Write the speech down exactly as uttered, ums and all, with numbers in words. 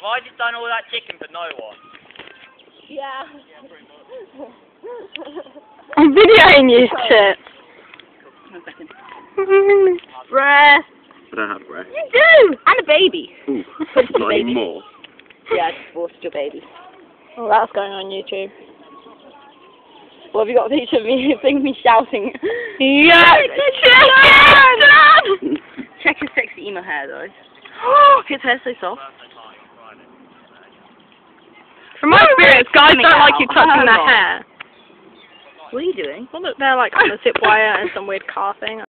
Have I just done all that chicken for no one? Yeah. I'm videoing you, shit. One second. Breath. I don't have breath. You do! And a baby. Ooh, Just a not baby. anymore. Yeah, I just forced your baby. Oh, that's going on YouTube. What have you got a picture of me, thing me shouting? Yeah! Chicken! Check his sexy emo hair though. His hair's so soft. From my experience, guys Coming don't like out. you touching their Hang on. hair. What are you doing? Well, look, they're like on a zip wire and some weird car thing.